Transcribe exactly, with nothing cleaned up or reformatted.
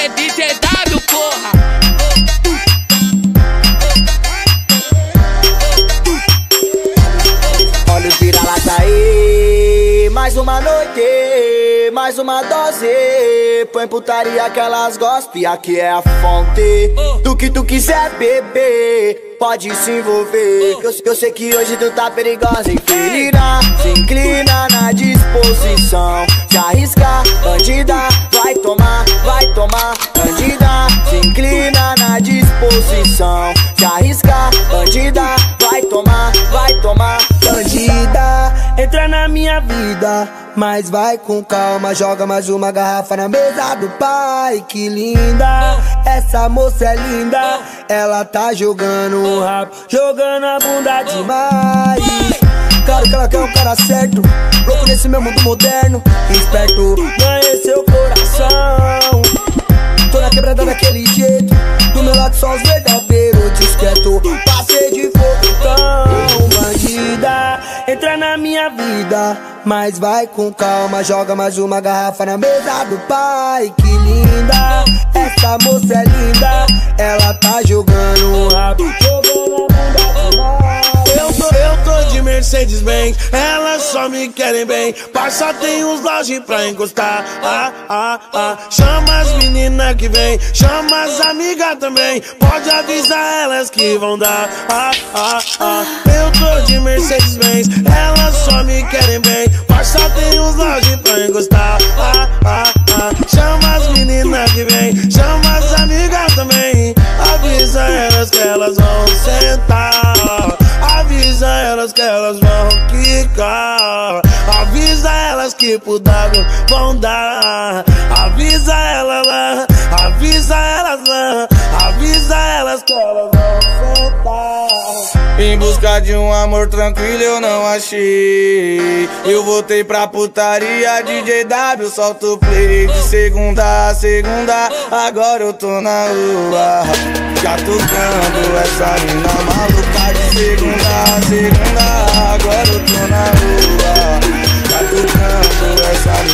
é D J W, porra. Olha o vira-lata aí, mais uma noite, mais uma dose. Põe putaria que elas gostam e aqui é a fonte do que tu quiser beber, pode se envolver. Eu, eu sei que hoje tu tá perigosa, infelina. Se inclina na disposição, se arriscar, bandida, vai tomar, vai tomar, bandida. Se inclina na disposição, se arriscar, bandida, vai tomar, vai tomar, bandida. Entra na minha vida, mas vai com calma. Joga mais uma garrafa na mesa do pai. Que linda, essa moça é linda. Ela tá jogando o rabo, jogando a bunda demais. Claro que ela quer um cara certo, louco nesse meu mundo moderno, esperto, ganhei seu coração. Tô na quebrada daquele jeito, do meu lado só os verdadeiros, discreto, passei de fogo então. Bandida, entra na minha vida, mas vai com calma. Joga mais uma garrafa na mesa do pai. Que linda, essa moça é linda. Ela tá jogando o rabo, jogando a bunda demais. Eu tô, eu tô de Mercedes-Benz, elas só me querem bem. Parça tem uns lojas pra encostar. Ah, ah, ah. Chama as meninas que vem, chama as amigas também. Pode avisar elas que vão dar. Ah, ah, ah. Eu tô de Mercedes-Benz, elas só me querem bem. Parça tem uns lojas pra encostar. Ah, ah, ah. Chama as meninas que vem, chama as amigas também. Avisa elas que elas vão sentar. Avisa elas que elas vão quicar. Avisa elas que pro W vão dar. Avisa elas lá, avisa elas lá. Avisa elas que elas vão sentar. Em busca de um amor tranquilo eu não achei. Eu voltei pra putaria, D J W, solta o play. De segunda a segunda, agora eu tô na rua, já tocando essa mina maluca. De segunda a segunda, agora eu tô na rua, já tocando essa mina